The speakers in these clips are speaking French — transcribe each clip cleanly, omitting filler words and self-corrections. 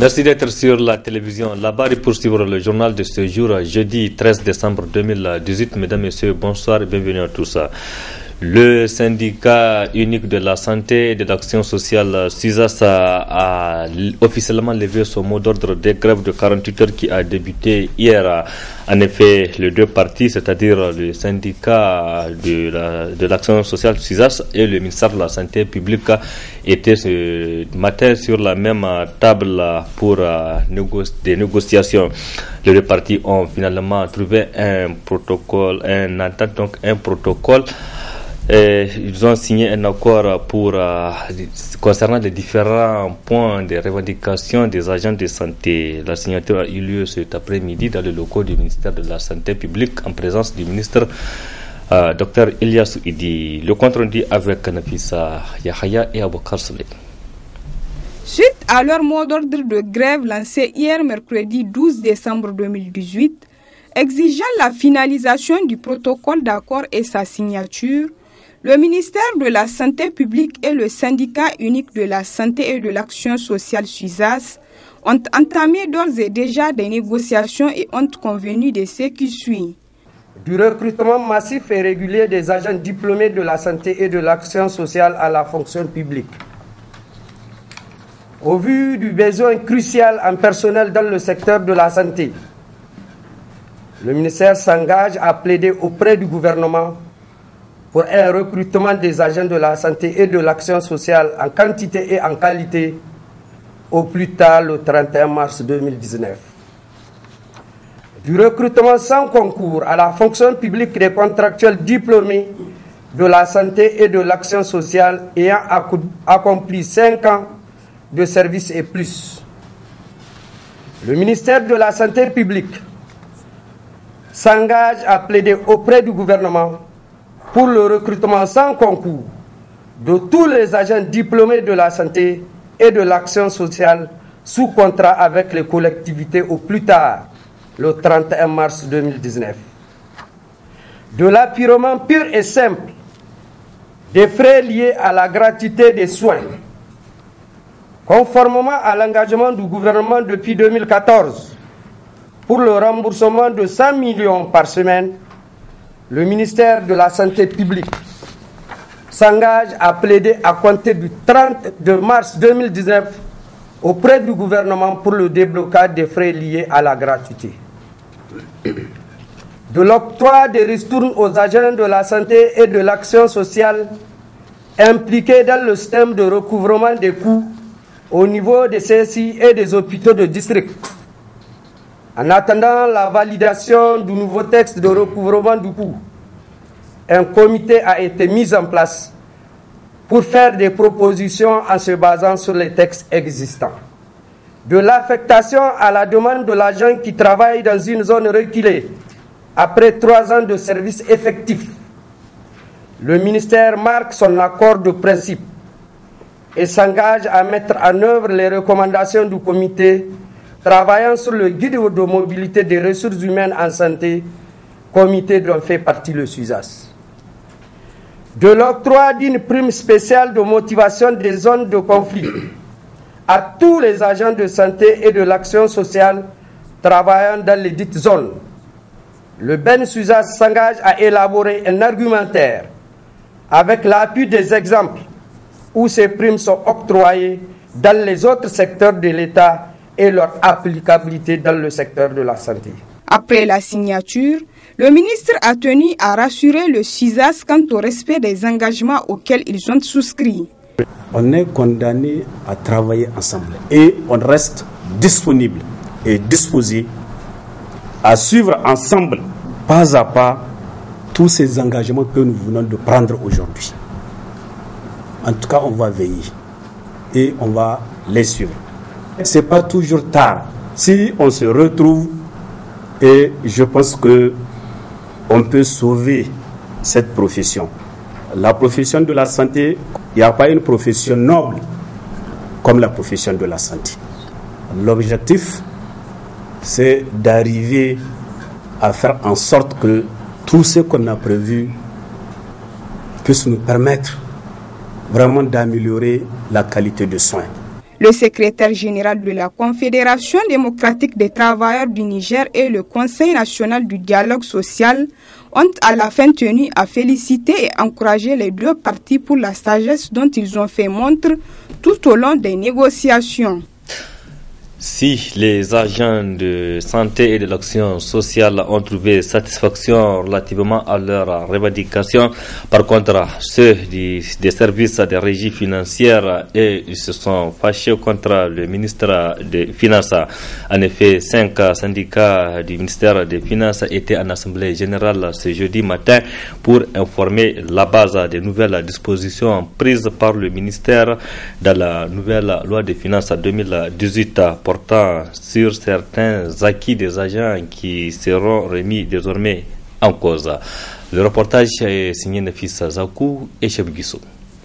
Merci d'être sur la télévision. Là-bas, pour suivre le journal de ce jour, jeudi 13 décembre 2018. Mesdames, Messieurs, bonsoir et bienvenue à tous. Le syndicat unique de la santé et de l'action sociale, SUSAS, a officiellement levé son mot d'ordre des grèves de 48 heures qui a débuté hier. En effet, les deux partis, c'est-à-dire le syndicat de l'action sociale SUSAS et le ministère de la Santé publique, étaient ce matin sur la même table pour des négociations. Les deux partis ont finalement trouvé un protocole, un protocole. Ils ont signé un accord concernant les différents points de revendication des agents de santé. La signature a eu lieu cet après-midi dans les locaux du ministère de la Santé publique en présence du ministre Dr Ilyasu Idi. Le compte rendu avec Nafisa Yahaya et Aboukar Souley. Suite à leur mot d'ordre de grève lancé hier mercredi 12 décembre 2018, exigeant la finalisation du protocole d'accord et sa signature, le ministère de la Santé publique et le syndicat unique de la santé et de l'action sociale SUSAS ont entamé d'ores et déjà des négociations et ont convenu de ce qui suit. Du recrutement massif et régulier des agents diplômés de la santé et de l'action sociale à la fonction publique. Au vu du besoin crucial en personnel dans le secteur de la santé, le ministère s'engage à plaider auprès du gouvernement pour un recrutement des agents de la santé et de l'action sociale en quantité et en qualité au plus tard le 31 mars 2019. Du recrutement sans concours à la fonction publique des contractuels diplômés de la santé et de l'action sociale ayant accompli 5 ans de service et plus. Le ministère de la Santé publique s'engage à plaider auprès du gouvernement pour le recrutement sans concours de tous les agents diplômés de la santé et de l'action sociale sous contrat avec les collectivités au plus tard, le 31 mars 2019. De l'appurement pur et simple des frais liés à la gratuité des soins, conformément à l'engagement du gouvernement depuis 2014 pour le remboursement de 100 millions par semaine, le ministère de la Santé publique s'engage à plaider à compter du 30 mars 2019 auprès du gouvernement pour le déblocage des frais liés à la gratuité. De l'octroi des ristournes aux agents de la santé et de l'action sociale impliqués dans le système de recouvrement des coûts au niveau des CSI et des hôpitaux de district. En attendant la validation du nouveau texte de recouvrement du coût, un comité a été mis en place pour faire des propositions en se basant sur les textes existants. De l'affectation à la demande de l'agent qui travaille dans une zone reculée après 3 ans de service effectif, le ministère marque son accord de principe et s'engage à mettre en œuvre les recommandations du comité travaillant sur le guide de mobilité des ressources humaines en santé, comité dont fait partie le SUSAS. De l'octroi d'une prime spéciale de motivation des zones de conflit à tous les agents de santé et de l'action sociale travaillant dans les dites zones. Le BEN SUSAS s'engage à élaborer un argumentaire avec l'appui des exemples où ces primes sont octroyées dans les autres secteurs de l'État et leur applicabilité dans le secteur de la santé. Après la signature, le ministre a tenu à rassurer le SUSAS quant au respect des engagements auxquels ils ont souscrit. On est condamné à travailler ensemble et on reste disponible et disposé à suivre ensemble, pas à pas, tous ces engagements que nous venons de prendre aujourd'hui. En tout cas, on va veiller et on va les suivre. Ce n'est pas toujours tard. Si on se retrouve, et je pense que on peut sauver cette profession. La profession de la santé, il n'y a pas une profession noble comme la profession de la santé. L'objectif, c'est d'arriver à faire en sorte que tout ce qu'on a prévu puisse nous permettre vraiment d'améliorer la qualité de soins. Le secrétaire général de la Confédération démocratique des travailleurs du Niger et le Conseil national du dialogue social ont à la fin tenu à féliciter et encourager les deux parties pour la sagesse dont ils ont fait montre tout au long des négociations. Si les agents de santé et de l'action sociale ont trouvé satisfaction relativement à leurs revendications, par contre, ceux des services des régies financières ils se sont fâchés contre le ministère des Finances. En effet, 5 syndicats du ministère des Finances étaient en assemblée générale ce jeudi matin pour informer la base des nouvelles dispositions prises par le ministère dans la nouvelle loi des finances 2018. Portant sur certains acquis des agents qui seront remis désormais en cause. Le reportage est signé Nafissa Zakou et Cheb Guissou.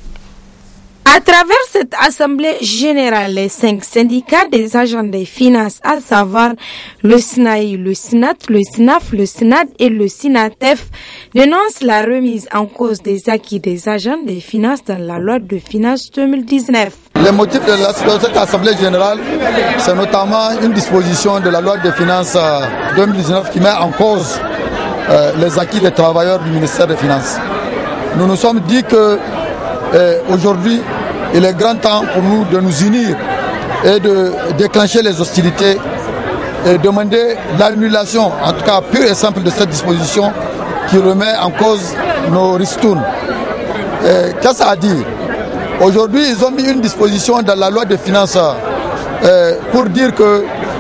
À travers cette assemblée générale, les 5 syndicats des agents des finances, à savoir le SNAI, le SNAT, le SNAF, le SNAD et le SINATEF, dénoncent la remise en cause des acquis des agents des finances dans la loi de finances 2019. Les motifs de cette assemblée générale, c'est notamment une disposition de la loi de finances 2019 qui met en cause les acquis des travailleurs du ministère des Finances. Nous nous sommes dit que aujourd'hui, il est grand temps pour nous de nous unir et de déclencher les hostilités et demander l'annulation, en tout cas pure et simple, de cette disposition qui remet en cause nos ristournes. Qu'est-ce que ça a dit? Aujourd'hui, ils ont mis une disposition dans la loi de finances pour dire que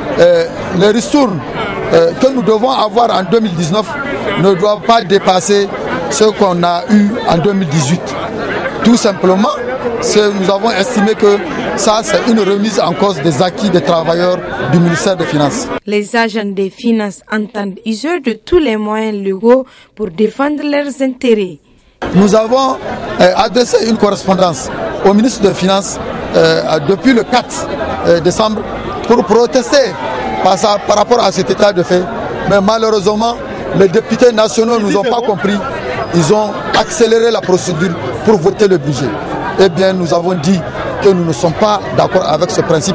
les ristournes que nous devons avoir en 2019 ne doivent pas dépasser ce qu'on a eu en 2018. Tout simplement, nous avons estimé que ça, c'est une remise en cause des acquis des travailleurs du ministère des Finances. Les agents des Finances entendent user de tous les moyens légaux pour défendre leurs intérêts. Nous avons adressé une correspondance au ministre des Finances depuis le 4 décembre pour protester par rapport à cet état de fait. Mais malheureusement, les députés nationaux ne nous ont pas compris. Ils ont accéléré la procédure pour voter le budget. Eh bien, nous avons dit que nous ne sommes pas d'accord avec ce principe.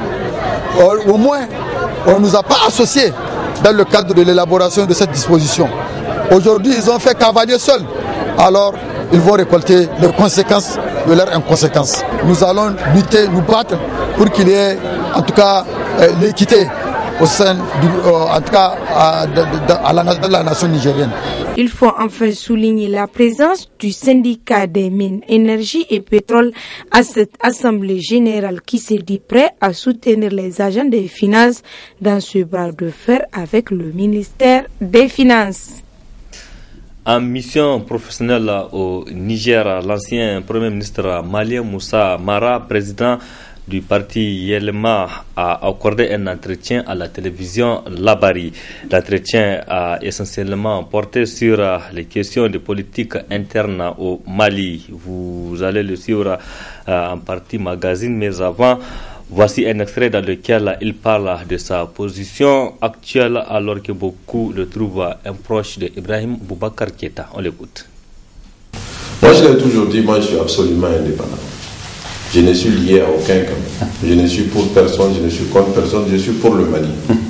Au moins, on ne nous a pas associés dans le cadre de l'élaboration de cette disposition. Aujourd'hui, ils ont fait cavalier seul. Alors, ils vont récolter les conséquences de leur inconséquence. Nous allons lutter, nous battre pour qu'il y ait en tout cas l'équité au sein en tout cas de la nation nigérienne. Il faut enfin souligner la présence du syndicat des mines, énergie et pétrole à cette assemblée générale qui s'est dit prêt à soutenir les agents des finances dans ce bras de fer avec le ministère des Finances. En mission professionnelle au Niger, l'ancien Premier ministre malien Moussa Mara, président du parti Yelma, a accordé un entretien à la télévision Labari. L'entretien a essentiellement porté sur les questions de politique interne au Mali. Vous allez le suivre en partie magazine, mais avant, voici un extrait dans lequel il parle de sa position actuelle alors que beaucoup le trouvent un proche de Ibrahim Boubacar Keïta. On l'écoute. Moi, je l'ai toujours dit, moi je suis absolument indépendant. Je ne suis lié à aucun camp. Je ne suis pour personne, je ne suis contre personne, je suis pour le Mali.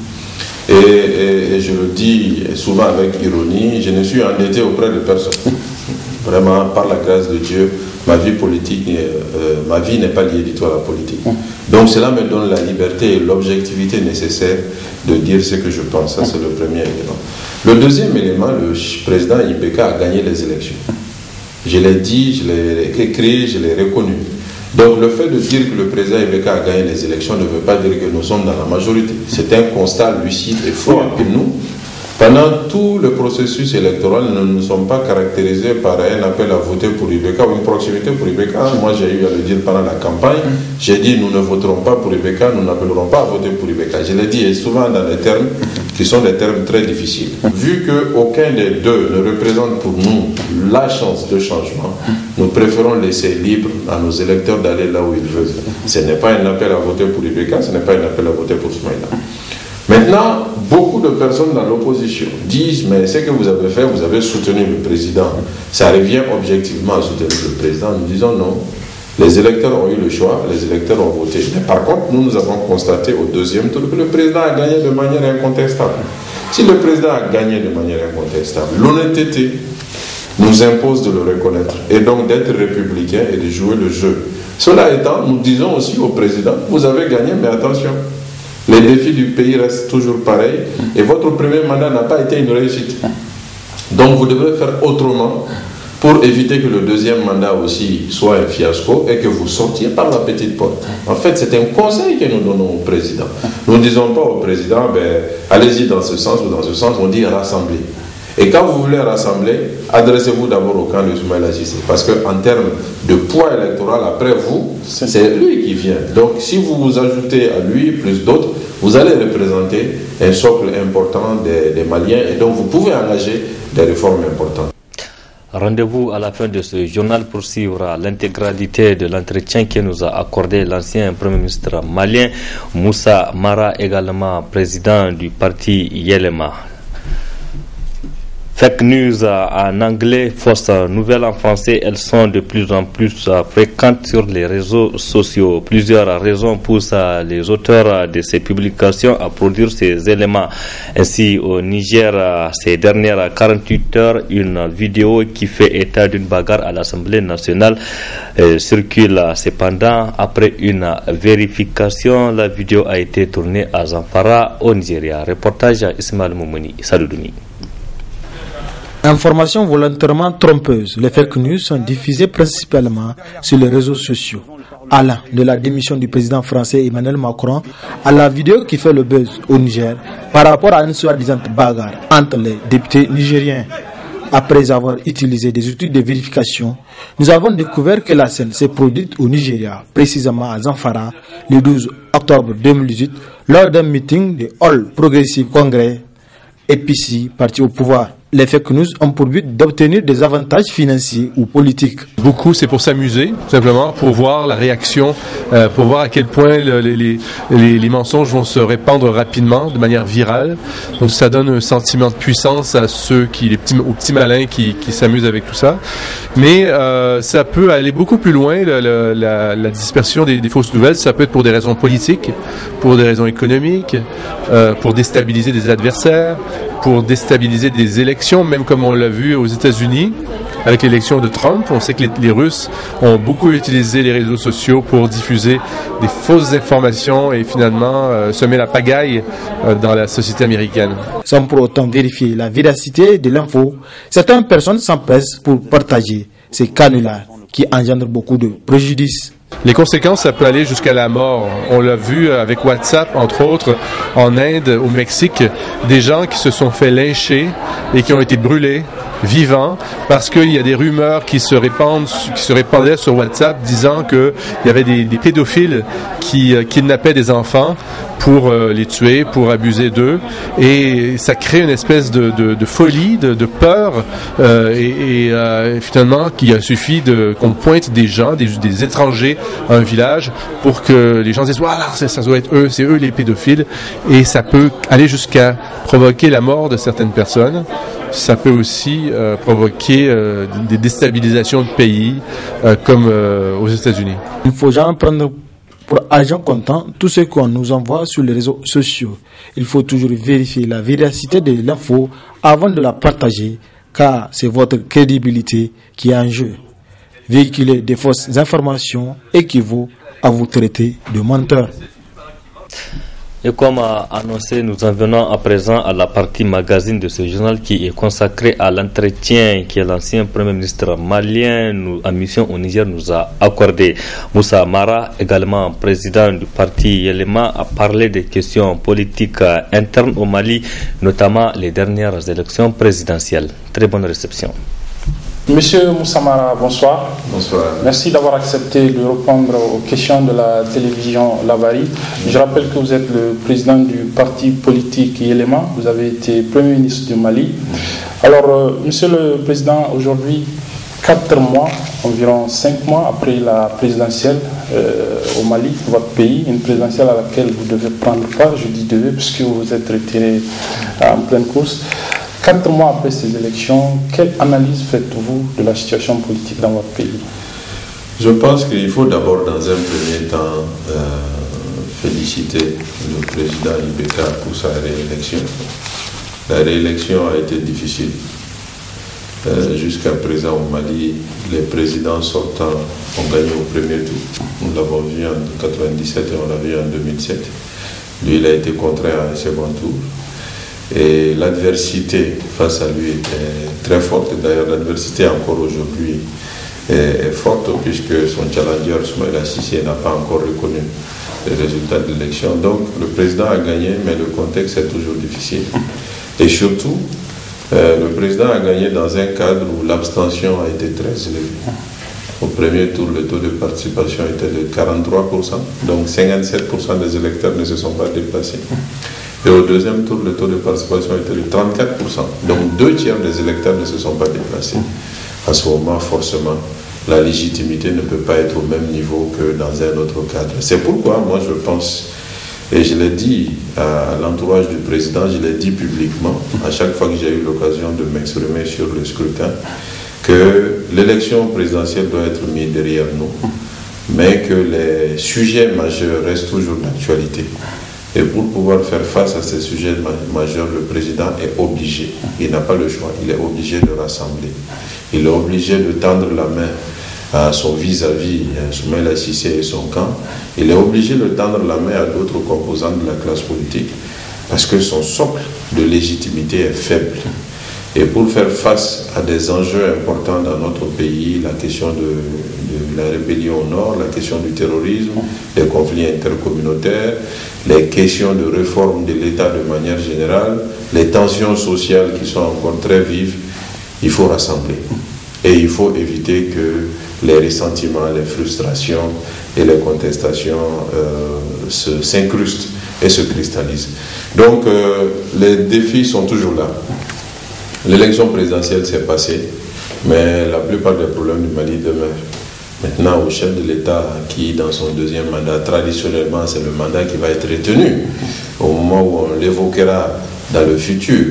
Et je le dis souvent avec ironie, je ne suis endetté auprès de personne. Vraiment, par la grâce de Dieu, ma vie politique, ma vie n'est pas liée du tout à la politique. Donc cela me donne la liberté et l'objectivité nécessaire de dire ce que je pense. Ça, c'est le premier élément. Le deuxième élément, le président Ibeka a gagné les élections. Je l'ai dit, je l'ai écrit, je l'ai reconnu. Donc le fait de dire que le président Ibeka a gagné les élections ne veut pas dire que nous sommes dans la majorité. C'est un constat lucide et fort que nous, pendant tout le processus électoral, nous ne sommes pas caractérisés par un appel à voter pour Ibeka ou une proximité pour Ibeka. Moi, j'ai eu à le dire pendant la campagne. J'ai dit, nous ne voterons pas pour Ibeka, nous n'appellerons pas à voter pour Ibeka. Je l'ai dit, et souvent dans des termes qui sont des termes très difficiles. Vu qu'aucun des deux ne représente pour nous la chance de changement, nous préférons laisser libre à nos électeurs d'aller là où ils veulent. Ce n'est pas un appel à voter pour Ibeka, ce n'est pas un appel à voter pour Soumaïla. Maintenant, beaucoup de personnes dans l'opposition disent, mais ce que vous avez fait, vous avez soutenu le président. Ça revient objectivement à soutenir le président. Nous disons non. Les électeurs ont eu le choix, les électeurs ont voté. Mais par contre, nous avons constaté au deuxième tour que le président a gagné de manière incontestable. Si le président a gagné de manière incontestable, l'honnêteté nous impose de le reconnaître et donc d'être républicain et de jouer le jeu. Cela étant, nous disons aussi au président, vous avez gagné, mais attention, les défis du pays restent toujours pareils et votre premier mandat n'a pas été une réussite. Donc vous devrez faire autrement pour éviter que le deuxième mandat aussi soit un fiasco et que vous sortiez par la petite porte. En fait, c'est un conseil que nous donnons au président. Nous ne disons pas au président, allez-y dans ce sens ou dans ce sens, on dit rassembler. Et quand vous voulez rassembler, adressez-vous d'abord au camp de Soumaïla Cissé. Parce qu'en termes de poids électoral, après vous, c'est lui qui vient. Donc si vous vous ajoutez à lui, plus d'autres, vous allez représenter un socle important des Maliens et donc vous pouvez engager des réformes importantes. Rendez-vous à la fin de ce journal pour suivre l'intégralité de l'entretien que nous a accordé l'ancien Premier ministre malien Moussa Mara, également président du parti Yelema. Fake news en anglais, fausses nouvelles en français, elles sont de plus en plus fréquentes sur les réseaux sociaux. Plusieurs raisons poussent les auteurs de ces publications à produire ces éléments. Ainsi, au Niger, ces dernières 48 heures, une vidéo qui fait état d'une bagarre à l'Assemblée nationale circule. Cependant, après une vérification, la vidéo a été tournée à Zamfara, au Nigeria. Reportage à Ismaël Moumouni, Saloudouni. Informations volontairement trompeuses, les fake news sont diffusées principalement sur les réseaux sociaux. Allant de la démission du président français Emmanuel Macron à la vidéo qui fait le buzz au Niger par rapport à une soi-disant bagarre entre les députés nigériens. Après avoir utilisé des outils de vérification, nous avons découvert que la scène s'est produite au Nigeria, précisément à Zamfara, le 12 octobre 2018, lors d'un meeting de All Progressive Congress, APC, parti au pouvoir. Les fake news ont pour but d'obtenir des avantages financiers ou politiques. Beaucoup, c'est pour s'amuser, simplement, pour voir la réaction, pour voir à quel point les mensonges vont se répandre rapidement, de manière virale. Donc ça donne un sentiment de puissance à ceux aux petits malins qui s'amusent avec tout ça. Mais ça peut aller beaucoup plus loin, la dispersion des fausses nouvelles. Ça peut être pour des raisons politiques, pour des raisons économiques, pour déstabiliser des adversaires, pour déstabiliser des élections, même comme on l'a vu aux États-Unis avec l'élection de Trump. On sait que les Russes ont beaucoup utilisé les réseaux sociaux pour diffuser des fausses informations et finalement semer la pagaille dans la société américaine. Sans pour autant vérifier la véracité de l'info, certaines personnes s'empressent pour partager ces canulars qui engendrent beaucoup de préjudices. Les conséquences, ça peut aller jusqu'à la mort. On l'a vu avec WhatsApp, entre autres, en Inde, au Mexique, des gens qui se sont fait lyncher et qui ont été brûlés vivants parce qu'il y a des rumeurs qui se répandaient sur WhatsApp disant qu'il y avait des pédophiles qui kidnappaient des enfants pour les tuer, pour abuser d'eux, et ça crée une espèce de folie, de peur, et finalement qu'il suffit qu'on pointe des gens, des étrangers à un village pour que les gens disent voilà, ça doit être eux, c'est eux les pédophiles, et ça peut aller jusqu'à provoquer la mort de certaines personnes. Ça peut aussi provoquer des déstabilisations de pays comme aux États-Unis. Il faut jamais prendre pour argent comptant tout ce qu'on nous envoie sur les réseaux sociaux. Il faut toujours vérifier la véracité de l'info avant de la partager, car c'est votre crédibilité qui est en jeu. Véhiculer des fausses informations équivaut à vous traiter de menteur. Et comme annoncé, nous en venons à présent à la partie magazine de ce journal qui est consacrée à l'entretien que l'ancien Premier ministre malien en mission au Niger nous a accordé. Moussa Mara, également président du parti Yelema, a parlé des questions politiques internes au Mali, notamment les dernières élections présidentielles. Très bonne réception. Monsieur Moussa Mara, bonsoir. Bonsoir. Merci d'avoir accepté de répondre aux questions de la télévision Labari. Je rappelle que vous êtes le président du parti politique Yelema. Vous avez été Premier ministre du Mali. Alors, Monsieur le Président, aujourd'hui, 4 mois, environ 5 mois après la présidentielle au Mali, votre pays, une présidentielle à laquelle vous devez prendre part, je dis devez, puisque vous êtes retiré en pleine course. 4 mois après ces élections, quelle analyse faites-vous de la situation politique dans votre pays? Je pense qu'il faut d'abord, dans un premier temps, féliciter le président Ibeka pour sa réélection. La réélection a été difficile. Jusqu'à présent au Mali, les présidents sortants ont gagné au premier tour. Nous l'avons vu en 1997 et on l'a vu en 2007. Lui, il a été contraint à un second tour. Et l'adversité face à lui était très forte. D'ailleurs, l'adversité encore aujourd'hui est forte puisque son challenger, Soumaïla Cissé, n'a pas encore reconnu les résultats de l'élection. Donc, le président a gagné, mais le contexte est toujours difficile. Et surtout, le président a gagné dans un cadre où l'abstention a été très élevée. Au premier tour, le taux de participation était de 43%, donc 57% des électeurs ne se sont pas déplacés. Et au deuxième tour, le taux de participation était de 34%, donc 2/3 des électeurs ne se sont pas déplacés. À ce moment, forcément, la légitimité ne peut pas être au même niveau que dans un autre cadre. C'est pourquoi, moi, je pense, et je l'ai dit à l'entourage du président, je l'ai dit publiquement, à chaque fois que j'ai eu l'occasion de m'exprimer sur le scrutin, que l'élection présidentielle doit être mise derrière nous, mais que les sujets majeurs restent toujours d'actualité. Et pour pouvoir faire face à ces sujets majeurs, le président est obligé, il n'a pas le choix, il est obligé de rassembler. Il est obligé de tendre la main à son vis-à-vis, Soumaïla Cissé et son camp. Il est obligé de tendre la main à d'autres composants de la classe politique parce que son socle de légitimité est faible. Et pour faire face à des enjeux importants dans notre pays, la question de la rébellion au nord, la question du terrorisme, les conflits intercommunautaires, les questions de réforme de l'État de manière générale, les tensions sociales qui sont encore très vives, il faut rassembler. Et il faut éviter que les ressentiments, les frustrations et les contestations s'incrustent et se cristallisent. Donc les défis sont toujours là. L'élection présidentielle s'est passée, mais la plupart des problèmes du Mali demeurent. Maintenant, au chef de l'État, qui dans son deuxième mandat, traditionnellement, c'est le mandat qui va être retenu au moment où on l'évoquera dans le futur,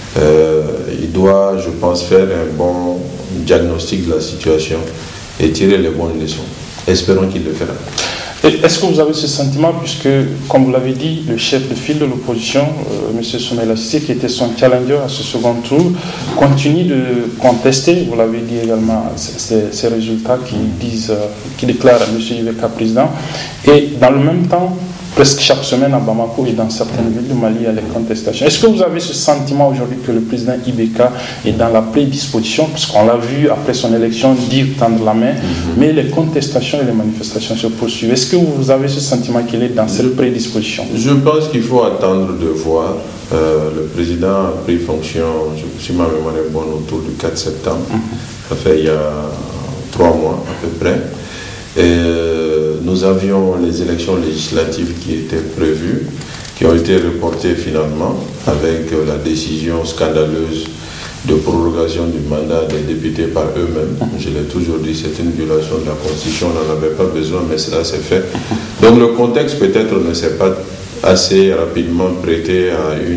il doit, je pense, faire un bon diagnostic de la situation et tirer les bonnes leçons. Espérons qu'il le fera. Est-ce que vous avez ce sentiment, puisque, comme vous l'avez dit, le chef de file de l'opposition, M. Soumaïla Cissé, qui était son challenger à ce second tour, continue de contester, vous l'avez dit également, ces résultats qui déclarent M. Ibeka président. Et dans le même temps, presque chaque semaine à Bamako et dans certaines villes du Mali, il y a les contestations. Est-ce que vous avez ce sentiment aujourd'hui que le président Ibeka est dans la prédisposition, parce qu'on l'a vu après son élection dire tendre la main, mais les contestations et les manifestations se poursuivent. Est-ce que vous avez ce sentiment qu'il est dans cette prédisposition? Je pense qu'il faut attendre de voir. Le président a pris fonction, si ma mémoire est bonne, autour du 4 septembre. Ça fait il y a 3 mois à peu près. Et nous avions les élections législatives qui étaient prévues, qui ont été reportées finalement avec la décision scandaleuse de prorogation du mandat des députés par eux-mêmes. Je l'ai toujours dit, c'est une violation de la Constitution, on n'en avait pas besoin, mais cela s'est fait. Donc le contexte peut-être ne s'est pas assez rapidement prêté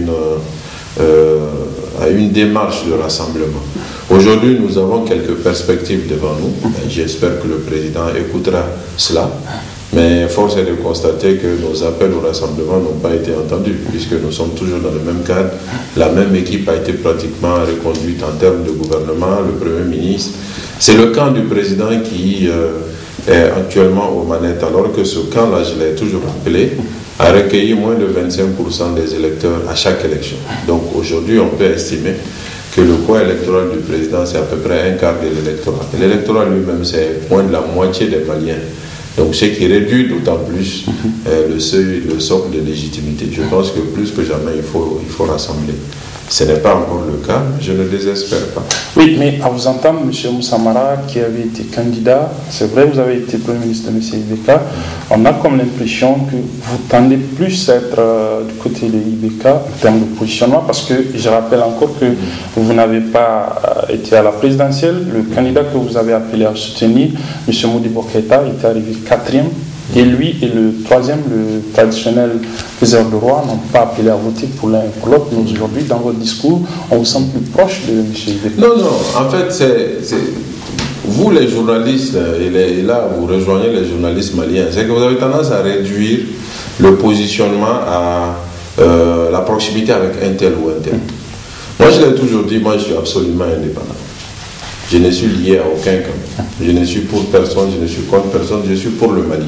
à une démarche de rassemblement. Aujourd'hui, nous avons quelques perspectives devant nous. J'espère que le président écoutera cela. Mais force est de constater que nos appels au rassemblement n'ont pas été entendus, puisque nous sommes toujours dans le même cadre. La même équipe a été pratiquement reconduite en termes de gouvernement, le Premier ministre. C'est le camp du président qui est actuellement aux manettes, alors que ce camp-là, je l'ai toujours rappelé, a recueilli moins de 25% des électeurs à chaque élection. Donc aujourd'hui, on peut estimer que le poids électoral du président, c'est à peu près un quart de l'électorat. Et l'électorat lui-même, c'est moins de la moitié des Maliens. Donc ce qui réduit d'autant plus le socle de légitimité. Je pense que plus que jamais, il faut rassembler. Ce n'est pas encore le cas, je ne désespère pas. Oui, mais à vous entendre, M. Moussa Mara, qui avait été candidat, c'est vrai, vous avez été Premier ministre de M. Ibeka, on a comme l'impression que vous tendez plus à être du côté de Ibeka en termes de positionnement, parce que je rappelle encore que vous n'avez pas été à la présidentielle. Le candidat que vous avez appelé à soutenir, M. Modibo Keïta, était arrivé 4e. Et lui et le troisième, le traditionnel faiseur de roi, n'ont pas appelé à voter pour l'un et pour l'autre. Mais aujourd'hui, dans votre discours, on vous sent plus proche de M. Ibeka. Non, en fait, vous les journalistes, et là vous rejoignez les journalistes maliens, c'est que vous avez tendance à réduire le positionnement à la proximité avec un tel ou un tel. Moi je l'ai toujours dit, moi je suis absolument indépendant. Je ne suis lié à aucun camp. Je ne suis pour personne, je ne suis contre personne, je suis pour le Mali.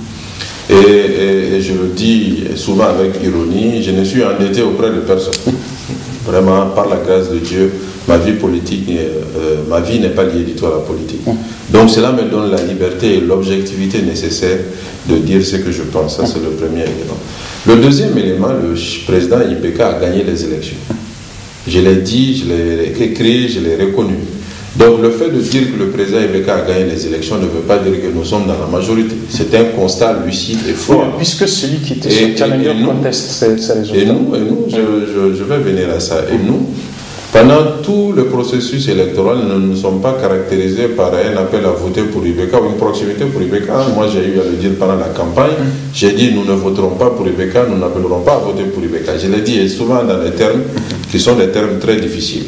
Et je le dis souvent avec ironie, je ne suis endetté auprès de personne. Vraiment, par la grâce de Dieu, ma vie politique, ma vie n'est pas liée du tout à la politique. Donc cela me donne la liberté et l'objectivité nécessaire de dire ce que je pense. Ça, c'est le premier élément. Le deuxième élément, le président Ibeka a gagné les élections. Je l'ai dit, je l'ai écrit, je l'ai reconnu. Donc le fait de dire que le président Ibeka a gagné les élections ne veut pas dire que nous sommes dans la majorité. C'est un constat lucide et fort. Oui, puisque celui qui était sur Challenger conteste ces résultats. Et nous, je vais venir à ça. Et nous, pendant tout le processus électoral, nous ne nous sommes pas caractérisés par un appel à voter pour Ibeka ou une proximité pour Ibeka. Moi, j'ai eu à le dire pendant la campagne. J'ai dit, nous ne voterons pas pour Ibeka, nous n'appellerons pas à voter pour Ibeka. Je l'ai dit, et souvent dans des termes qui sont des termes très difficiles.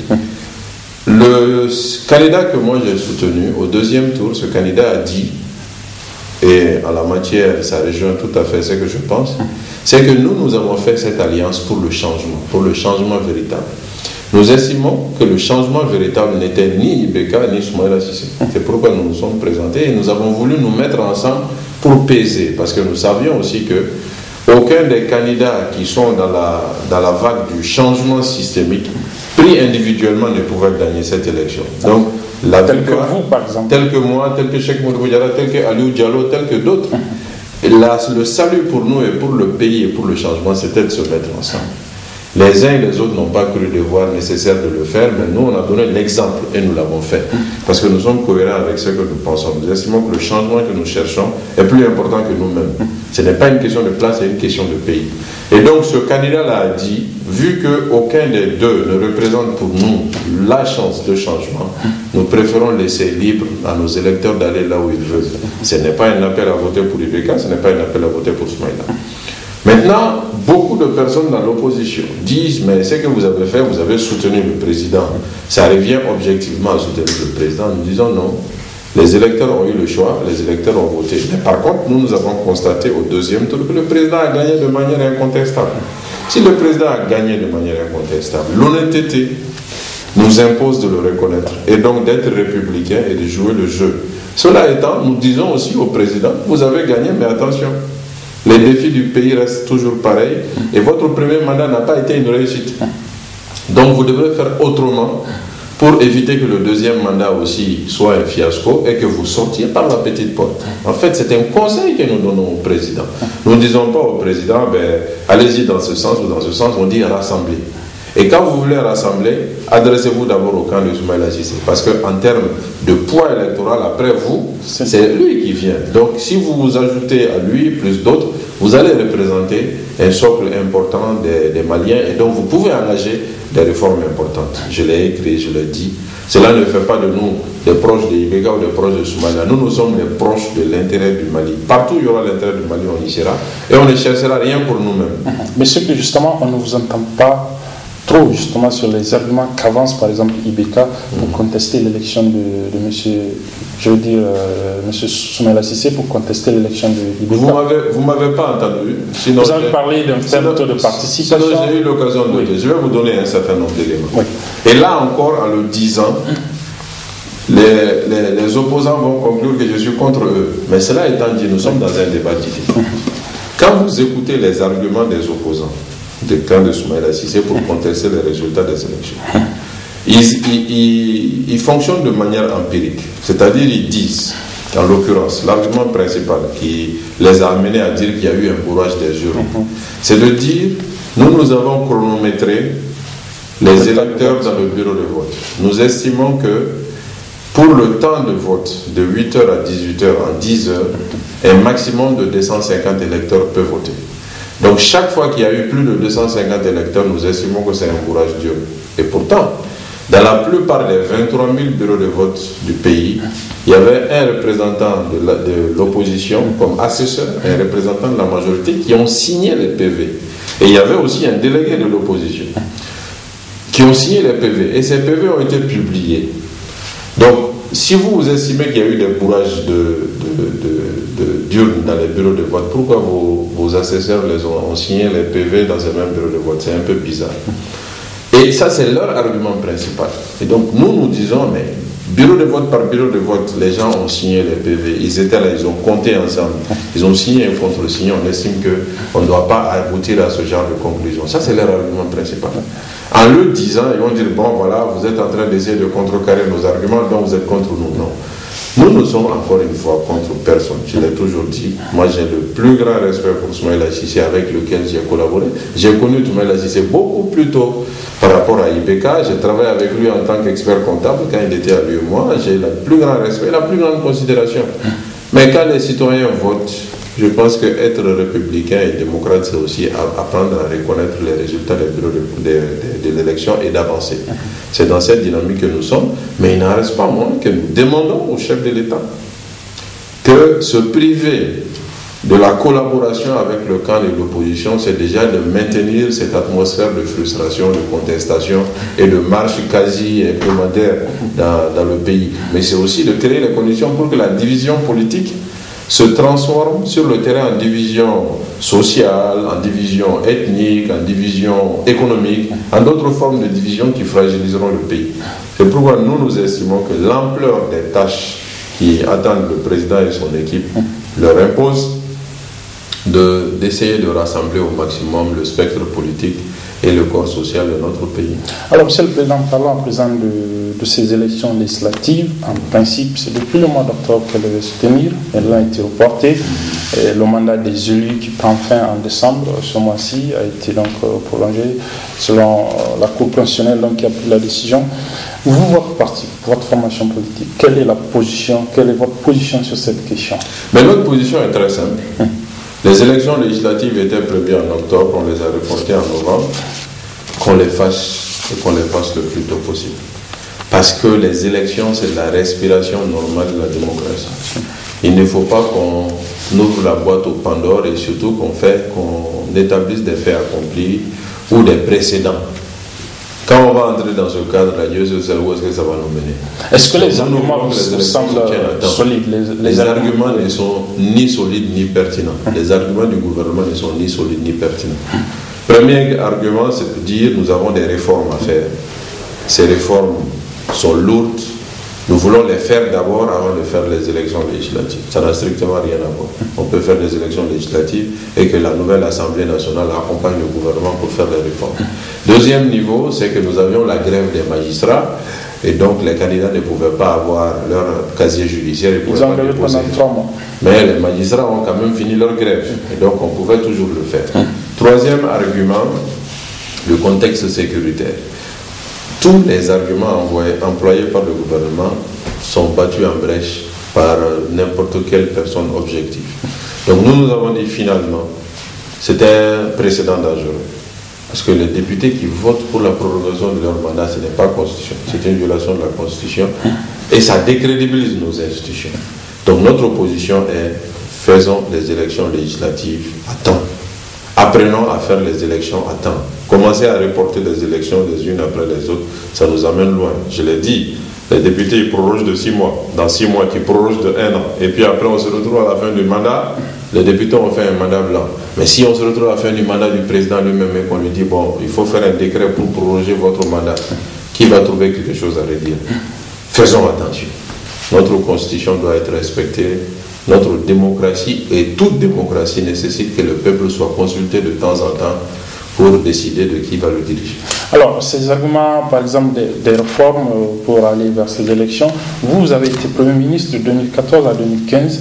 Le candidat que moi j'ai soutenu au deuxième tour, ce candidat a dit, et en la matière ça rejoint tout à fait ce que je pense, c'est que nous avons fait cette alliance pour le changement véritable. Nous estimons que le changement véritable n'était ni Ibeka ni Soumaïla Cissé. C'est pourquoi nous nous sommes présentés et nous avons voulu nous mettre ensemble pour peser, parce que nous savions aussi que aucun des candidats qui sont dans la vague du changement systémique, pris individuellement, ne pouvait gagner cette élection. Donc, tel que vous, par exemple. Tel que moi, tel que Cheikh Moudou Diallo, tel que Aliou Diallo, tel que d'autres. Le salut pour nous et pour le pays et pour le changement, c'était de se mettre ensemble. Les uns et les autres n'ont pas cru devoir nécessaire de le faire, mais nous, on a donné l'exemple et nous l'avons fait. Parce que nous sommes cohérents avec ce que nous pensons. Nous estimons que le changement que nous cherchons est plus important que nous-mêmes. Ce n'est pas une question de place, c'est une question de pays. Et donc, ce candidat-là a dit, vu qu'aucun des deux ne représente pour nous la chance de changement, nous préférons laisser libre à nos électeurs d'aller là où ils veulent. Ce n'est pas un appel à voter pour Ibeka, ce n'est pas un appel à voter pour Soumaïla. Maintenant, beaucoup de personnes dans l'opposition disent, mais ce que vous avez fait, vous avez soutenu le président. Ça revient objectivement à soutenir le président. Nous disons non. Les électeurs ont eu le choix, les électeurs ont voté. Mais par contre, nous avons constaté au deuxième tour que le président a gagné de manière incontestable. Si le président a gagné de manière incontestable, l'honnêteté nous impose de le reconnaître et donc d'être républicain et de jouer le jeu. Cela étant, nous disons aussi au président, vous avez gagné, mais attention. Les défis du pays restent toujours pareils et votre premier mandat n'a pas été une réussite. Donc vous devrez faire autrement pour éviter que le deuxième mandat aussi soit un fiasco et que vous sortiez par la petite porte. En fait, c'est un conseil que nous donnons au président. Nous ne disons pas au président, allez-y dans ce sens ou dans ce sens, on dit rassembler. Et quand vous voulez rassembler, adressez-vous d'abord au camp de Soumaïla Cissé. Parce qu'en termes de poids électoral, après vous, c'est lui qui vient. Donc si vous vous ajoutez à lui, plus d'autres, vous allez représenter un socle important des Maliens et donc vous pouvez engager des réformes importantes. Je l'ai écrit, je l'ai dit. Cela ne fait pas de nous des proches de Ibeka ou des proches de Soumaïla. Nous sommes les proches de l'intérêt du Mali. Partout où il y aura l'intérêt du Mali, on y sera. Et on ne cherchera rien pour nous-mêmes. Mais ce que justement, on ne vous entend pas trop justement sur les arguments qu'avance par exemple Ibeka pour contester l'élection de monsieur, je veux dire, monsieur Soumaïla Cissé, pour contester l'élection de Ibeka. Vous m'avez pas entendu. Sinon, vous avez parlé d'un faible taux de participation. J'ai eu l'occasion de dire. Je vais vous donner un certain nombre d'éléments. Oui. Et là encore, en le disant, les opposants vont conclure que je suis contre eux. Mais cela étant dit, nous sommes dans un débat difficile. Quand vous écoutez les arguments des opposants, des camps de Soumaïla Cissé pour contester les résultats des élections. Ils fonctionnent de manière empirique, c'est-à-dire ils disent, en l'occurrence, l'argument principal qui les a amenés à dire qu'il y a eu un bourrage des urnes, c'est de dire, nous avons chronométré les électeurs dans le bureau de vote. Nous estimons que pour le temps de vote de 8h à 18h en 10 heures, un maximum de 250 électeurs peuvent voter. Donc chaque fois qu'il y a eu plus de 250 électeurs, nous estimons que c'est un bourrage d'urne. Et pourtant, dans la plupart des 23 000 bureaux de vote du pays, il y avait un représentant de l'opposition comme assesseur et un représentant de la majorité qui ont signé les PV. Et il y avait aussi un délégué de l'opposition qui ont signé les PV. Et ces PV ont été publiés. Donc, si vous estimez qu'il y a eu des bourrages d'urnes dans les bureaux de vote, pourquoi vos assesseurs ont signé les PV dans ces mêmes bureaux de vote? C'est un peu bizarre. Et ça, c'est leur argument principal. Et donc, nous disons, mais bureau de vote par bureau de vote, les gens ont signé les PV, ils étaient là, ils ont compté ensemble, ils ont signé un contre-signé, on estime qu'on ne doit pas aboutir à ce genre de conclusion. Ça, c'est leur argument principal. En le disant, ils vont dire, bon, voilà, vous êtes en train d'essayer de contrecarrer nos arguments, donc vous êtes contre nous. Non. Nous ne sommes encore une fois contre personne. Je l'ai toujours dit. Moi, j'ai le plus grand respect pour Soumaïla Cissé avec lequel j'ai collaboré. J'ai connu Soumaïla Cissé beaucoup plus tôt par rapport à IBK. J'ai travaillé avec lui en tant qu'expert comptable quand il était à l'UEMOA. J'ai le plus grand respect, la plus grande considération. Mais quand les citoyens votent, je pense qu'être républicain et démocrate, c'est aussi apprendre à reconnaître les résultats des bureaux de l'élection et d'avancer. C'est dans cette dynamique que nous sommes, mais il n'en reste pas moins que nous demandons au chef de l'État que se priver de la collaboration avec le camp de l'opposition, c'est déjà de maintenir cette atmosphère de frustration, de contestation et de marche quasi hebdomadaire dans le pays. Mais c'est aussi de créer les conditions pour que la division politique se transforme sur le terrain en division sociale, en division ethnique, en division économique, en d'autres formes de division qui fragiliseront le pays. C'est pourquoi nous estimons que l'ampleur des tâches qui attendent le président et son équipe leur impose d'essayer de rassembler au maximum le spectre politique et le corps social de notre pays. Alors, Monsieur le Président, parlons à présent de ces élections législatives. En principe, c'est depuis le mois d'octobre qu'elles devaient se tenir. Elles ont été reportées. Et le mandat des élus qui prend fin en décembre ce mois-ci a été donc prolongé selon la Cour constitutionnelle qui a pris la décision. Vous, votre parti, votre formation politique, quelle est votre position sur cette question? Mais notre position est très simple. Les élections législatives étaient prévues en octobre, on les a reportées en novembre, qu'on les fasse et qu'on les fasse le plus tôt possible. Parce que les élections, c'est la respiration normale de la démocratie. Il ne faut pas qu'on ouvre la boîte au Pandore et surtout qu'on établisse des faits accomplis ou des précédents. Quand on va entrer dans ce cadre-là, Dieu sait où est-ce que ça va nous mener. Est-ce que les arguments vous semblent solides? Les arguments ne sont ni solides ni pertinents. Les arguments du gouvernement ne sont ni solides ni pertinents. Premier argument, c'est de dire nous avons des réformes à faire. Ces réformes sont lourdes. Nous voulons les faire d'abord avant de faire les élections législatives. Ça n'a strictement rien à voir. On peut faire des élections législatives et que la nouvelle Assemblée nationale accompagne le gouvernement pour faire les réformes. Deuxième niveau, c'est que nous avions la grève des magistrats et donc les candidats ne pouvaient pas avoir leur casier judiciaire. Ils ont grève pendant 3 mois. Mais les magistrats ont quand même fini leur grève et donc on pouvait toujours le faire. Troisième argument, le contexte sécuritaire. Tous les arguments employés par le gouvernement sont battus en brèche par n'importe quelle personne objective. Donc nous avons dit finalement, c'était un précédent dangereux. Parce que les députés qui votent pour la prorogation de leur mandat, ce n'est pas constitution. C'est une violation de la Constitution et ça décrédibilise nos institutions. Donc notre position est, faisons les élections législatives à temps. Apprenons à faire les élections à temps. Commencer à reporter des élections les unes après les autres, ça nous amène loin. Je l'ai dit, les députés ils prorogent de 6 mois. Dans 6 mois, qui prorogent de 1 an. Et puis après, on se retrouve à la fin du mandat, les députés ont fait un mandat blanc. Mais si on se retrouve à la fin du mandat du président lui-même et qu'on lui dit, bon, il faut faire un décret pour proroger votre mandat, qui va trouver quelque chose à redire? Faisons attention. Notre constitution doit être respectée. Notre démocratie, et toute démocratie, nécessite que le peuple soit consulté de temps en temps pour décider de qui va le diriger. Alors, ces arguments, par exemple, des réformes pour aller vers ces élections, vous avez été Premier ministre de 2014 à 2015.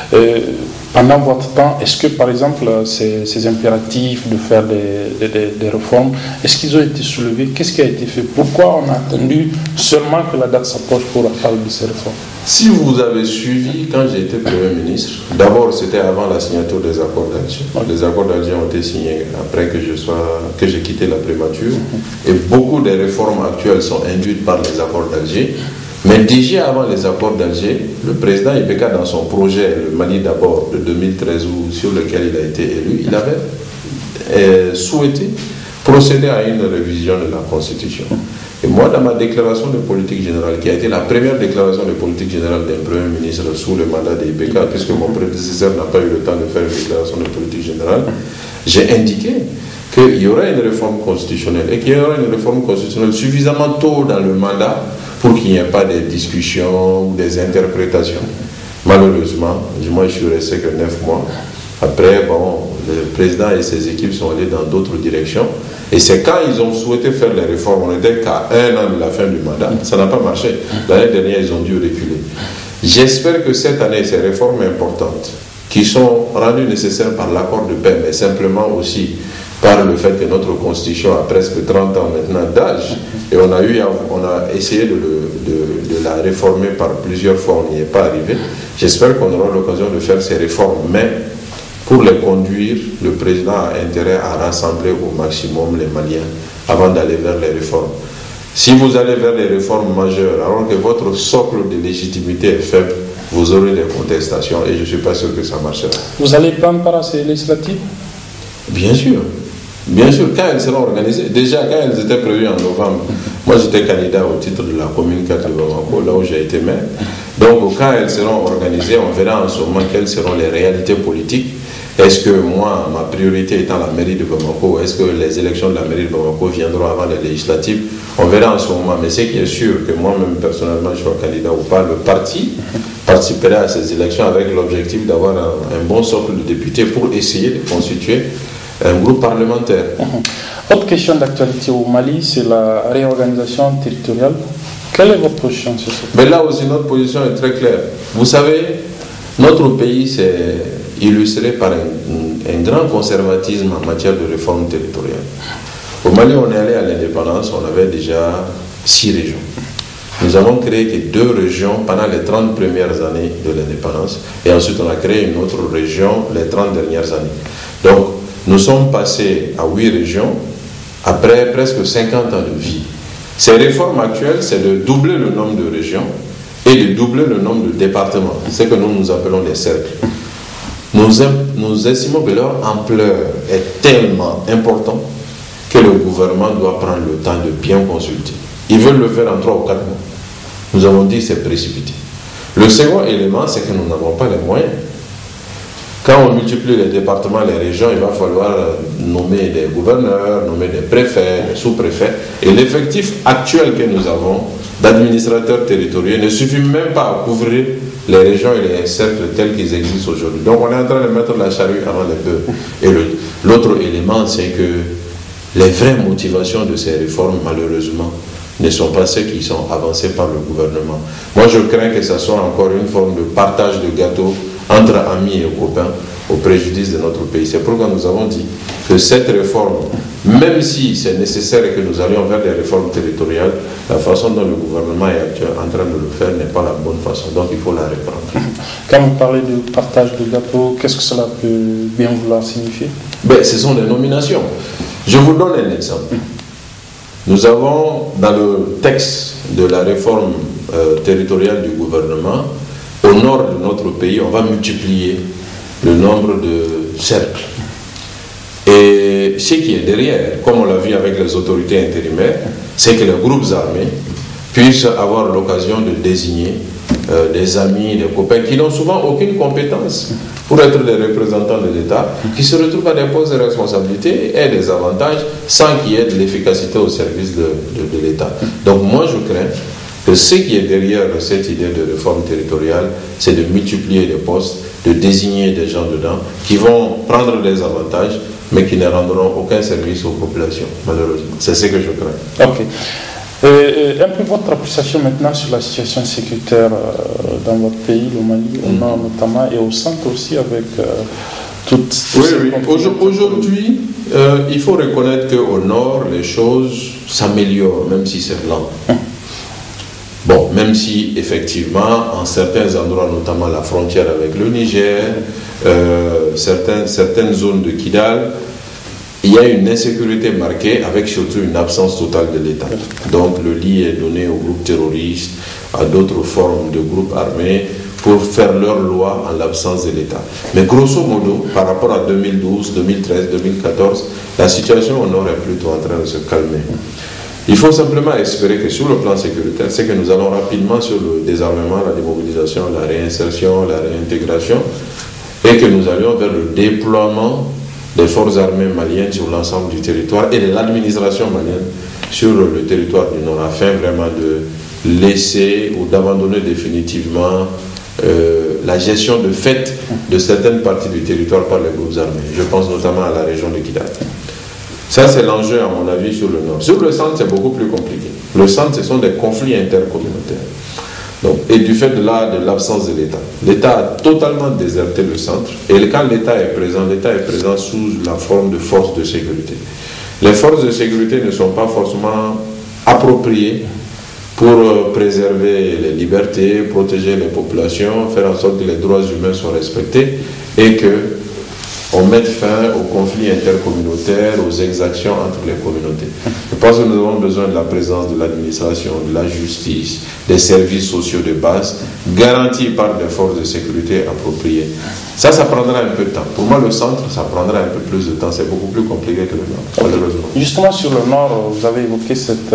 Pendant votre temps, est-ce que, par exemple, ces impératifs de faire des réformes, est-ce qu'ils ont été soulevés? Qu'est-ce qui a été fait? Pourquoi on a attendu seulement que la date s'approche pour parler de ces réformes? Si vous avez suivi, quand j'ai été Premier ministre, d'abord c'était avant la signature des accords d'Alger. Les accords d'Alger ont été signés après que j'ai quitté la primature. Et beaucoup des réformes actuelles sont induites par les accords d'Alger. Mais déjà avant les accords d'Alger, le président Ibeka, dans son projet, le Mali d'abord, de 2013, sur lequel il a été élu, il avait souhaité procéder à une révision de la Constitution. Et moi, dans ma déclaration de politique générale, qui a été la première déclaration de politique générale d'un Premier ministre sous le mandat des IPK, puisque mon prédécesseur n'a pas eu le temps de faire une déclaration de politique générale, j'ai indiqué qu'il y aurait une réforme constitutionnelle et qu'il y aurait une réforme constitutionnelle suffisamment tôt dans le mandat pour qu'il n'y ait pas de discussions ou des interprétations. Malheureusement, moi je suis resté que 9 mois. Après, le président et ses équipes sont allés dans d'autres directions. Et c'est quand ils ont souhaité faire les réformes, on n'était qu'à 1 an de la fin du mandat, ça n'a pas marché. L'année dernière, ils ont dû reculer. J'espère que cette année, ces réformes importantes, qui sont rendues nécessaires par l'accord de paix, mais simplement aussi par le fait que notre constitution a presque 30 ans maintenant d'âge, et on a essayé de la réformer par plusieurs fois, on n'y est pas arrivé. J'espère qu'on aura l'occasion de faire ces réformes, mais pour les conduire, le président a intérêt à rassembler au maximum les Maliens avant d'aller vers les réformes. Si vous allez vers les réformes majeures, alors que votre socle de légitimité est faible, vous aurez des contestations et je ne suis pas sûr que ça marchera. Vous allez prendre part à ces législatives? Bien sûr. Bien sûr, quand elles seront organisées, déjà quand elles étaient prévues en novembre, moi j'étais candidat au titre de la commune 4 de Bamako, là où j'ai été maire. Donc quand elles seront organisées, on verra en ce moment quelles seront les réalités politiques. Est-ce que moi, ma priorité étant la mairie de Bamako, est-ce que les élections de la mairie de Bamako viendront avant les législatives? On verra en ce moment. Mais ce qui est sûr, que moi-même personnellement, je sois candidat ou pas, le parti participerait à ces élections avec l'objectif d'avoir un bon socle de députés pour essayer de constituer un groupe parlementaire. Autre question d'actualité au Mali, c'est la réorganisation territoriale. Quelle est votre position sur ça? Mais là aussi, notre position est très claire. Vous savez, notre pays s'est illustré par un grand conservatisme en matière de réforme territoriale. Au Mali, on est allé à l'indépendance, on avait déjà 6 régions. Nous avons créé que 2 régions pendant les 30 premières années de l'indépendance, et ensuite on a créé une autre région les 30 dernières années. Donc, nous sommes passés à 8 régions après presque 50 ans de vie. Ces réformes actuelles, c'est de doubler le nombre de régions et de doubler le nombre de départements, ce que nous appelons des cercles. Nous estimons que leur ampleur est tellement importante que le gouvernement doit prendre le temps de bien consulter. Ils veulent le faire en 3 ou 4 mois. Nous avons dit que c'est précipité. Le second élément, c'est que nous n'avons pas les moyens. Quand on multiplie les départements, les régions, il va falloir nommer des gouverneurs, nommer des préfets, des sous-préfets. Et l'effectif actuel que nous avons d'administrateurs territoriaux ne suffit même pas à couvrir les régions et les cercles tels qu'ils existent aujourd'hui. Donc on est en train de mettre la charrue avant les bœufs. Et l'autre élément, c'est que les vraies motivations de ces réformes, malheureusement, ne sont pas celles qui sont avancées par le gouvernement. Moi, je crains que ce soit encore une forme de partage de gâteaux entre amis et copains au préjudice de notre pays. C'est pourquoi nous avons dit que cette réforme, même si c'est nécessaire et que nous allions vers des réformes territoriales, la façon dont le gouvernement est en train de le faire n'est pas la bonne façon. Donc il faut la reprendre. Quand vous parlez de partage de gâteaux, qu'est-ce que cela peut bien vouloir signifier? Ce sont des nominations. Je vous donne un exemple. Nous avons dans le texte de la réforme territoriale du gouvernement, au nord de notre pays, on va multiplier le nombre de cercles. Et ce qui est derrière, comme on l'a vu avec les autorités intérimaires, c'est que les groupes armés puissent avoir l'occasion de désigner des amis, des copains qui n'ont souvent aucune compétence pour être des représentants de l'État, qui se retrouvent à des postes de responsabilité et des avantages sans qu'il y ait de l'efficacité au service de l'État. Donc moi je crains que ce qui est derrière cette idée de réforme territoriale, c'est de multiplier les postes, de désigner des gens dedans qui vont prendre des avantages, mais qui ne rendront aucun service aux populations, malheureusement. C'est ce que je crains. Ok. Un peu votre appréciation maintenant sur la situation sécuritaire dans votre pays, le Mali, au nord notamment, et au centre aussi, avec toutes ces... Oui. Aujourd'hui, il faut reconnaître qu'au nord, les choses s'améliorent, même si c'est lent. Bon, même si effectivement, en certains endroits, notamment la frontière avec le Niger, certaines zones de Kidal, il y a une insécurité marquée avec surtout une absence totale de l'État. Donc le lit est donné aux groupes terroristes, à d'autres formes de groupes armés pour faire leur loi en l'absence de l'État. Mais grosso modo, par rapport à 2012, 2013, 2014, la situation au nord est plutôt en train de se calmer. Il faut simplement espérer que sur le plan sécuritaire, c'est que nous allons rapidement sur le désarmement, la démobilisation, la réinsertion, la réintégration, et que nous allions vers le déploiement des forces armées maliennes sur l'ensemble du territoire et de l'administration malienne sur le territoire du Nord, afin vraiment de laisser ou d'abandonner définitivement la gestion de fait de certaines parties du territoire par les groupes armés. Je pense notamment à la région de Kidal. Ça, c'est l'enjeu, à mon avis, sur le Nord. Sur le centre, c'est beaucoup plus compliqué. Le centre, ce sont des conflits intercommunautaires. Donc, et du fait de l'absence de l'État. L'État a totalement déserté le centre. Et quand l'État est présent sous la forme de forces de sécurité. Les forces de sécurité ne sont pas forcément appropriées pour préserver les libertés, protéger les populations, faire en sorte que les droits humains soient respectés et que on mette fin aux conflits intercommunautaires, aux exactions entre les communautés. Je pense que nous avons besoin de la présence de l'administration, de la justice, des services sociaux de base, garantis par des forces de sécurité appropriées. Ça prendra un peu de temps. Pour moi, le centre, ça prendra un peu plus de temps. C'est beaucoup plus compliqué que le Nord, malheureusement. Justement, sur le Nord, vous avez évoqué cette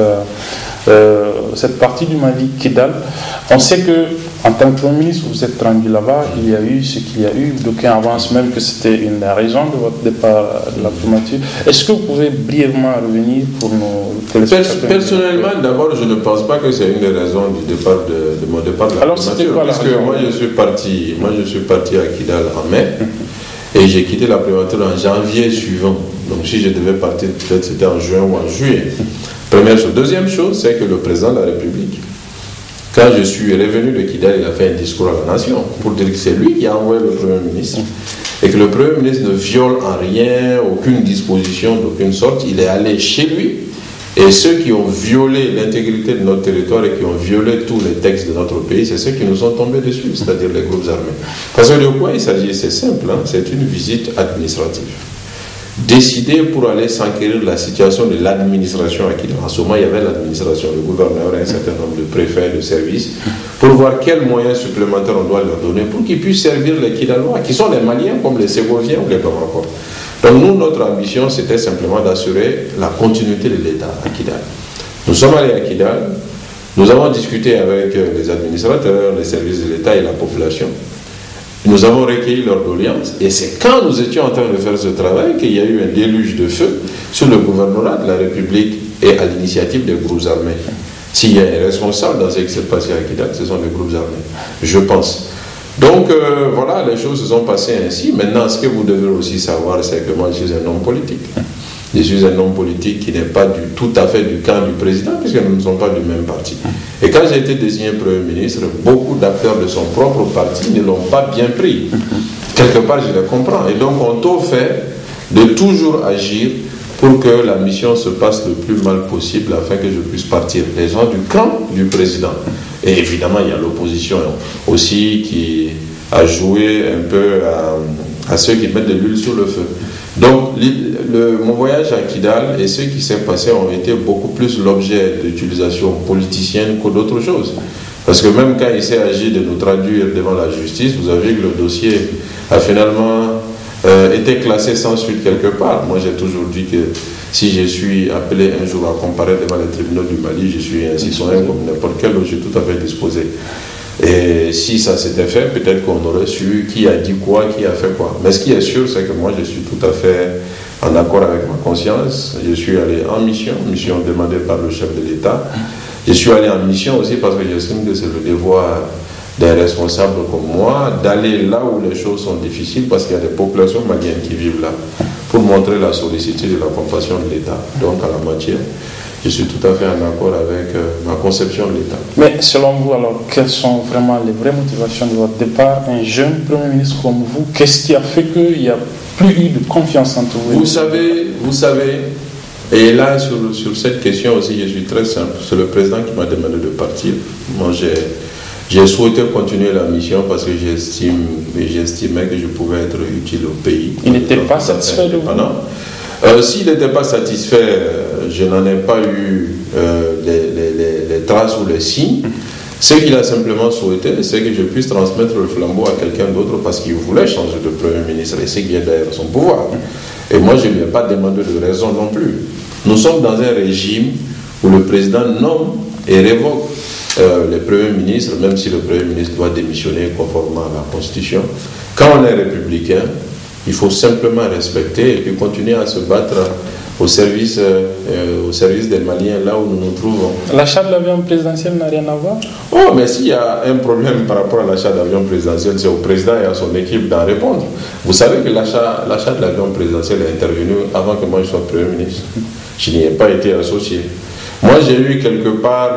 partie du Mali, Kidal. On sait que, en tant que Premier ministre, vous êtes rendu là-bas, il y a eu ce qu'il y a eu. D'aucuns avancent même que c'était une raison de votre départ de la primature. Est-ce que vous pouvez brièvement revenir pour nos téléspectateurs? Personnellement, d'abord, je ne pense pas que c'est une des raisons du départ de mon départ de la primature. Parce que moi, je suis parti à Kidal en mai et j'ai quitté la primature en janvier suivant. Donc si je devais partir, peut-être c'était en juin ou en juillet. Première chose. Deuxième chose, c'est que le président de la République, quand je suis revenu de Kidal, il a fait un discours à la nation pour dire que c'est lui qui a envoyé le Premier ministre et que le Premier ministre ne viole en rien, aucune disposition d'aucune sorte. Il est allé chez lui et ceux qui ont violé l'intégrité de notre territoire et qui ont violé tous les textes de notre pays, c'est ceux qui nous sont tombés dessus, c'est-à-dire les groupes armés. Parce que de quoi il s'agit? C'est simple, hein? C'est une visite administrative. Décidé pour aller s'enquérir de la situation de l'administration à Kidal. En ce moment, il y avait l'administration, le gouverneur et un certain nombre de préfets, de services, pour voir quels moyens supplémentaires on doit leur donner pour qu'ils puissent servir les Kidalois, qui sont les Maliens comme les Ségoviens ou les Bamako. Donc nous, notre ambition, c'était simplement d'assurer la continuité de l'État à Kidal. Nous sommes allés à Kidal, nous avons discuté avec les administrateurs, les services de l'État et la population. Nous avons recueilli leur doléance et c'est quand nous étions en train de faire ce travail qu'il y a eu un déluge de feu sur le gouvernorat de la République et à l'initiative des groupes armés. S'il y a un responsable dans ce qui s'est passé à Kidal, ce sont les groupes armés, je pense. Donc voilà, les choses se sont passées ainsi. Maintenant, ce que vous devez aussi savoir, c'est que moi je suis un homme politique. Je suis un homme politique qui n'est pas tout à fait du camp du président, puisque nous ne sommes pas du même parti. Et quand j'ai été désigné Premier ministre, beaucoup d'acteurs de son propre parti ne l'ont pas bien pris. Quelque part, je les comprends. Et donc, on t'a fait de toujours agir pour que la mission se passe le plus mal possible afin que je puisse partir. Les gens du camp du président. Et évidemment, il y a l'opposition aussi qui a joué un peu à ceux qui mettent de l'huile sur le feu. Donc, mon voyage à Kidal et ce qui s'est passé ont été beaucoup plus l'objet d'utilisation politicienne que d'autres choses. Parce que même quand il s'est agi de nous traduire devant la justice, vous avez vu que le dossier a finalement été classé sans suite quelque part. Moi, j'ai toujours dit que si je suis appelé un jour à comparer devant les tribunaux du Mali, je suis un citoyen comme n'importe quel autre, je suis tout à fait disposé. Et si ça s'était fait, peut-être qu'on aurait su qui a dit quoi, qui a fait quoi. Mais ce qui est sûr, c'est que moi, je suis tout à fait en accord avec ma conscience. Je suis allé en mission demandée par le chef de l'État. Je suis allé en mission aussi parce que j'estime que c'est le devoir des responsables comme moi d'aller là où les choses sont difficiles parce qu'il y a des populations maliennes qui vivent là pour montrer la sollicitude et la compassion de l'État. Donc, à la matière, je suis tout à fait en accord avec ma conception de l'État. Mais selon vous, alors, quelles sont vraiment les vraies motivations de votre départ? Un jeune Premier ministre comme vous, qu'est-ce qui a fait qu'il n'y a plus eu de confiance entre vous? Vous savez, et là, sur cette question aussi, je suis très simple. C'est le président qui m'a demandé de partir. Moi, j'ai souhaité continuer la mission parce que j'estimais que je pouvais être utile au pays. Il n'était pas satisfait de vous? S'il n'était pas satisfait, je n'en ai pas eu les traces ou les signes. Ce qu'il a simplement souhaité, c'est que je puisse transmettre le flambeau à quelqu'un d'autre parce qu'il voulait changer de Premier ministre et c'est qui est d'ailleurs son pouvoir. Et moi, je ne lui ai pas demandé de raison non plus. Nous sommes dans un régime où le président nomme et révoque les premiers ministres, même si le premier ministre doit démissionner conformément à la Constitution. Quand on est républicain, il faut simplement respecter et puis continuer à se battre au service des Maliens, là où nous nous trouvons. L'achat de l'avion présidentiel n'a rien à voir? Oh, mais s'il y a un problème par rapport à l'achat d'avion présidentiel, c'est au président et à son équipe d'en répondre. Vous savez que l'achat de l'avion présidentiel est intervenu avant que moi je sois Premier ministre. Je n'y ai pas été associé. Moi, j'ai eu quelque part,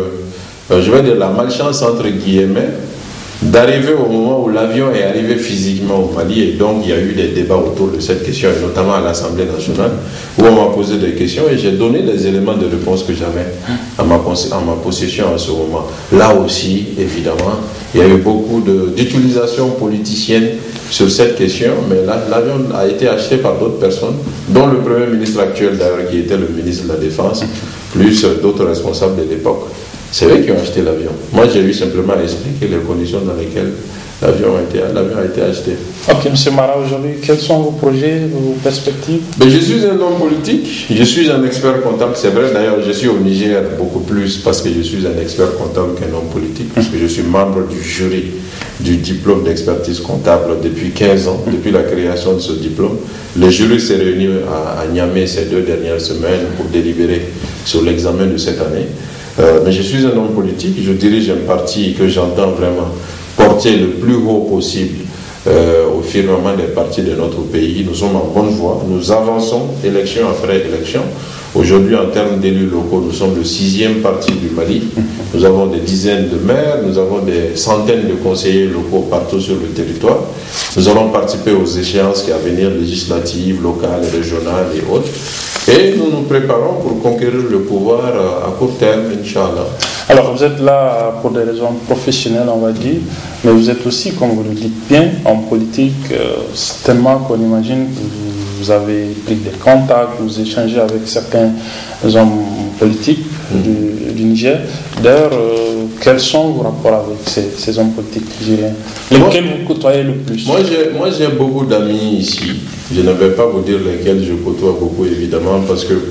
je vais dire, la malchance entre guillemets, d'arriver au moment où l'avion est arrivé physiquement au Mali, et donc il y a eu des débats autour de cette question, et notamment à l'Assemblée nationale, où on m'a posé des questions et j'ai donné les éléments de réponse que j'avais à ma possession à ce moment. Là aussi, évidemment, il y a eu beaucoup d'utilisation politicienne sur cette question, mais l'avion a été acheté par d'autres personnes, dont le Premier ministre actuel d'ailleurs, qui était le ministre de la Défense, plus d'autres responsables de l'époque. C'est eux qui ont acheté l'avion. Moi, j'ai eu simplement à expliquer les conditions dans lesquelles l'avion a été acheté. Ok, M. Mara, aujourd'hui, quels sont vos projets, vos perspectives? Je suis un homme politique, je suis un expert comptable. C'est vrai, d'ailleurs, je suis au Niger beaucoup plus parce que je suis un expert comptable qu'un homme politique, parce que je suis membre du jury du diplôme d'expertise comptable depuis 15 ans, depuis la création de ce diplôme. Le jury s'est réuni à Niamey ces 2 dernières semaines pour délibérer sur l'examen de cette année. Mais je suis un homme politique, je dirige un parti que j'entends vraiment porter le plus haut possible au firmament des partis de notre pays. Nous sommes en bonne voie, nous avançons élection après élection. Aujourd'hui, en termes d'élus locaux, nous sommes le 6e parti du Mali. Nous avons des dizaines de maires, nous avons des centaines de conseillers locaux partout sur le territoire. Nous allons participer aux échéances qui à venir, législatives, locales, régionales et autres. Et nous nous préparons pour conquérir le pouvoir à court terme, Inch'Allah. Alors, vous êtes là pour des raisons professionnelles, on va dire, mais vous êtes aussi, comme vous le dites bien, en politique, tellement qu'on imagine que vous avez pris des contacts, vous échangez avec certains hommes politiques du Niger. D'ailleurs, quels sont vos rapports avec ces hommes politiques nigériens? Lesquels vous côtoyez le plus? Moi, j'ai beaucoup d'amis ici. Je ne vais pas vous dire lesquels je côtoie beaucoup, évidemment, parce que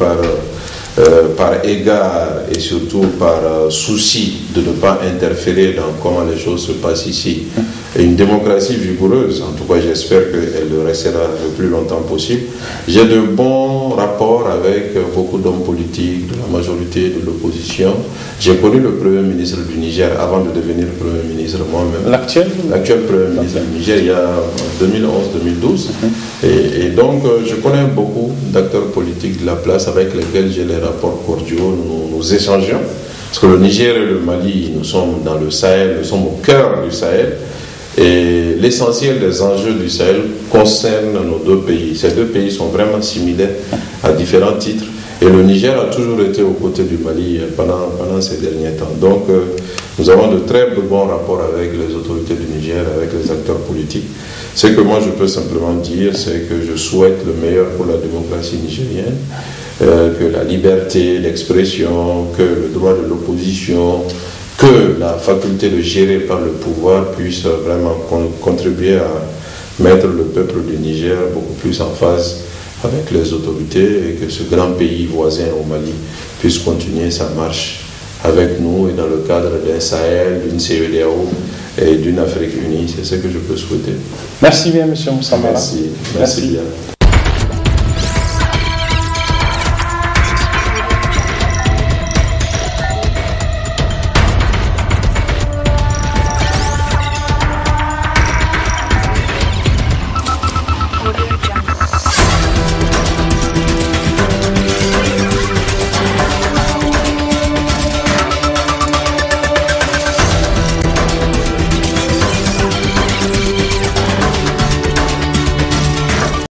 par égard et surtout par souci de ne pas interférer dans comment les choses se passent ici. Et une démocratie vigoureuse, en tout cas j'espère qu'elle le restera le plus longtemps possible. J'ai de bons rapports avec beaucoup d'hommes politiques, de la majorité, de l'opposition. J'ai connu le Premier ministre du Niger avant de devenir Premier ministre moi-même. L'actuel Premier ministre du Niger, il y a 2011-2012. Et donc je connais beaucoup d'acteurs politiques de la place avec lesquels j'ai les rapports cordiaux, nous échangeons. Parce que le Niger et le Mali, nous sommes dans le Sahel, nous sommes au cœur du Sahel. Et l'essentiel des enjeux du Sahel concerne nos 2 pays. Ces 2 pays sont vraiment similaires à différents titres. Et le Niger a toujours été aux côtés du Mali pendant ces derniers temps. Donc, nous avons de très bons rapports avec les autorités du Niger, avec les acteurs politiques. Ce que moi je peux simplement dire, c'est que je souhaite le meilleur pour la démocratie nigérienne, que la liberté d'expression, que le droit de l'opposition, que la faculté de gérer par le pouvoir puisse vraiment contribuer à mettre le peuple du Niger beaucoup plus en phase avec les autorités et que ce grand pays voisin au Mali puisse continuer sa marche avec nous et dans le cadre d'un Sahel, d'une CEDEAO et d'une Afrique unie. C'est ce que je peux souhaiter. Merci bien, M. Moussa Mara. Merci bien.